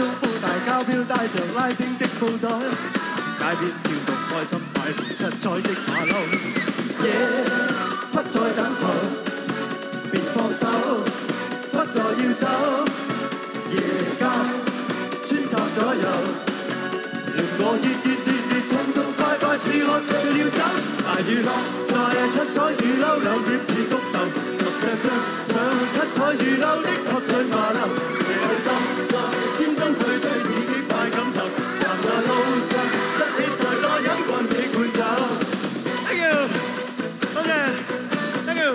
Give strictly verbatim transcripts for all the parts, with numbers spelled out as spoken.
中褲大交標，帶着拉繩的布袋，街邊跳動開心快活七彩的馬騮。夜不再等候，別放手，不再要走。夜間穿插左右，令我熱熱烈烈痛痛快快似喝醉了酒。大雨落在七彩雨褸，兩點似谷豆，十隻隻上七彩雨褸的十歲馬騮。夜裏當在尖東去追刺激快感受，站在路上一起在多飲過幾罐酒。Thank you，多謝 ，Thank you。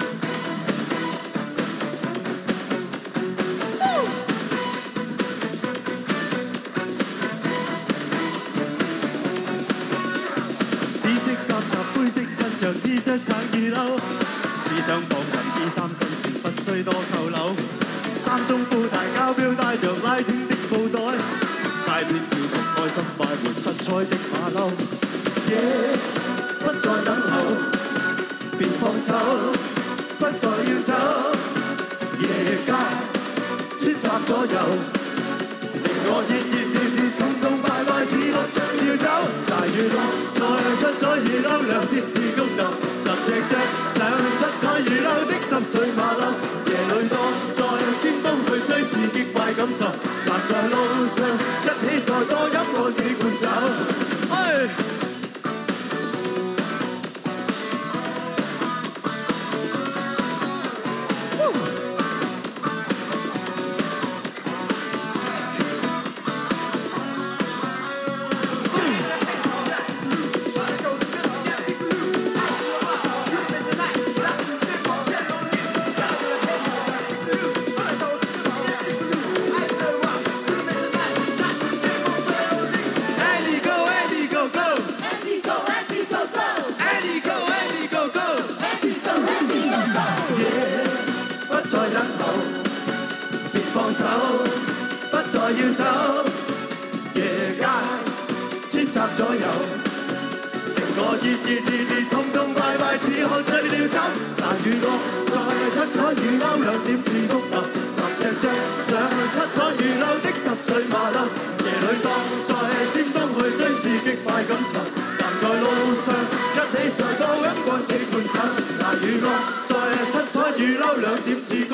着 T 恤橙二褸，思想放人 D 三對時不需多扣樓，三中褲大交標帶着拉繩的布袋，街邊跳動開心快活七彩的馬騮。夜不再等候，別放手，不再要走。夜間穿插左右，令我熱熱烈烈痛痛快快似喝醉了酒。大雨落在七彩雨褸，兩點似谷豆，十隻隻上七彩雨褸的十歲馬騮。夜裏當在尖東去追刺激快感受，站在路上一起再多飲過幾罐酒。哎要走，夜街穿插左右，令我熱熱烈烈痛痛快快似喝醉了酒。大雨落在七彩雨褸，兩點似谷豆，十隻隻上七彩雨褸的十歲馬騮。夜裏當在尖東去追刺激快感受，站在路上一起再多飲過幾罐酒。大雨落在七彩雨褸，兩點似